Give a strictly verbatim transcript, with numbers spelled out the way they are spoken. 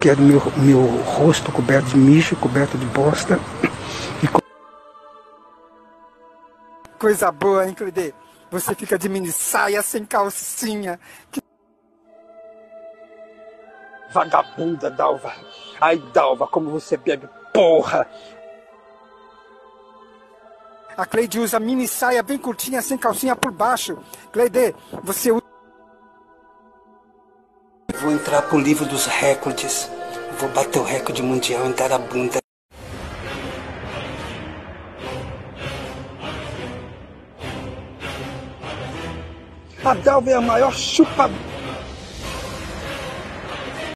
quero meu, meu rosto coberto de mijo, coberto de bosta. E co... Coisa boa, hein, Cleide? Você fica de mini saia, sem calcinha. Que... Vagabunda, Dalva. Ai, Dalva, como você bebe, porra! A Cleide usa mini saia bem curtinha, sem calcinha por baixo. Cleide, você usa... Vou entrar pro livro dos recordes. Vou bater o recorde mundial em dar a bunda. A Dalva é a maior chupa